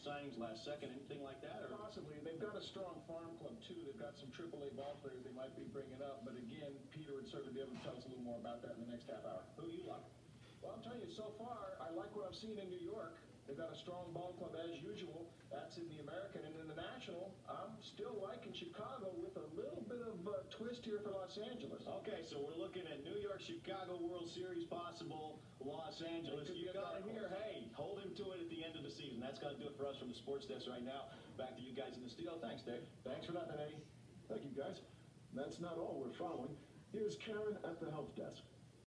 signings last second, anything like that? Or? Possibly. They've got a strong farm club, too. They've got some AAA ball players they might be bringing up. But again, Peter would certainly be able to tell us a little more about that in the next half hour. Who do you like? Well, I'm telling you, so far, I like what I've seen in New York. They've got a strong ball club as usual. That's in the American. And in the National, I'm still liking Chicago with a little bit of a twist here for Los Angeles. Okay, so we're looking at New York, Chicago World Series possible, Los Angeles. You got it here. Hey, hold him to it at the end of the season. That's going to do it for us from the sports desk right now. Back to you guys in the studio. Thanks, Dave. Thanks for nothing, Eddie. Thank you, guys. That's not all we're following. Here's Karen at the help desk.